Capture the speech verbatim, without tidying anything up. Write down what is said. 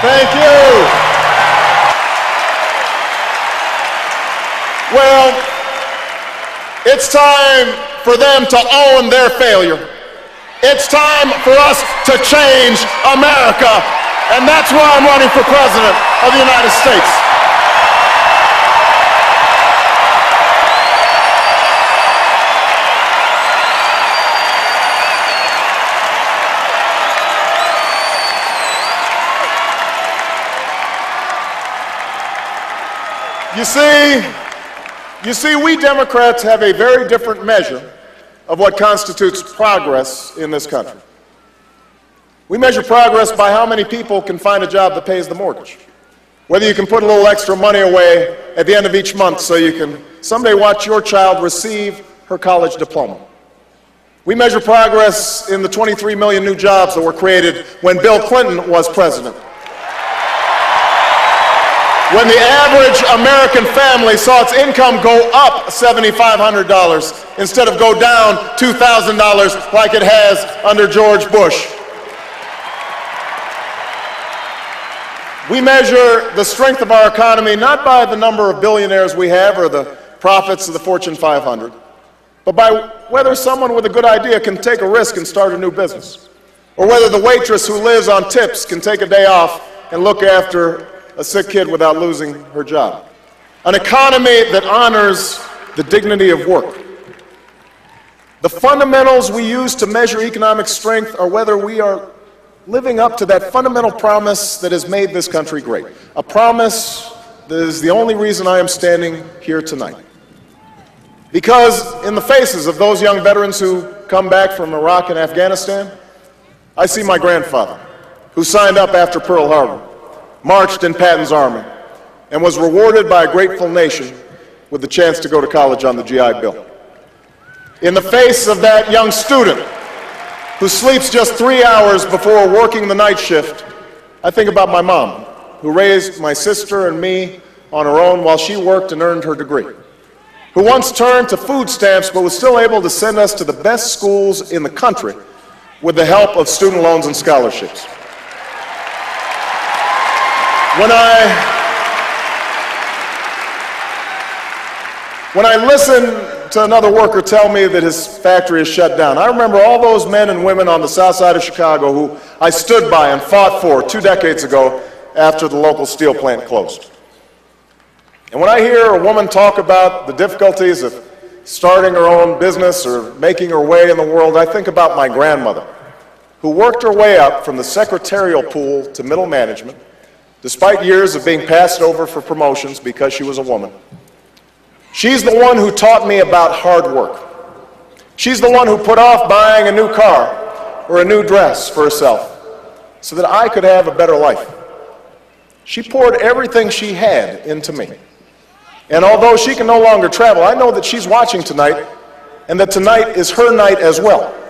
Thank you. Well, it's time for them to own their failure. It's time for us to change America, and that's why I'm running for President of the United States. You see, you see, we Democrats have a very different measure of what constitutes progress in this country. We measure progress by how many people can find a job that pays the mortgage, whether you can put a little extra money away at the end of each month so you can someday watch your child receive her college diploma. We measure progress in the twenty-three million new jobs that were created when Bill Clinton was president. When the average American family saw its income go up seven thousand five hundred dollars instead of go down two thousand dollars like it has under George Bush. We measure the strength of our economy not by the number of billionaires we have or the profits of the Fortune five hundred, but by whether someone with a good idea can take a risk and start a new business, or whether the waitress who lives on tips can take a day off and look after a sick kid without losing her job. An economy that honors the dignity of work. The fundamentals we use to measure economic strength are whether we are living up to that fundamental promise that has made this country great. A promise that is the only reason I am standing here tonight. Because in the faces of those young veterans who come back from Iraq and Afghanistan, I see my grandfather, who signed up after Pearl Harbor, marched in Patton's army, and was rewarded by a grateful nation with the chance to go to college on the G I Bill. In the face of that young student who sleeps just three hours before working the night shift, I think about my mom, who raised my sister and me on her own while she worked and earned her degree, who once turned to food stamps but was still able to send us to the best schools in the country with the help of student loans and scholarships. When I, when I listen to another worker tell me that his factory is shut down, I remember all those men and women on the south side of Chicago who I stood by and fought for two decades ago after the local steel plant closed. And when I hear a woman talk about the difficulties of starting her own business or making her way in the world, I think about my grandmother, who worked her way up from the secretarial pool to middle management, despite years of being passed over for promotions because she was a woman. She's the one who taught me about hard work. She's the one who put off buying a new car or a new dress for herself so that I could have a better life. She poured everything she had into me. And although she can no longer travel, I know that she's watching tonight and that tonight is her night as well.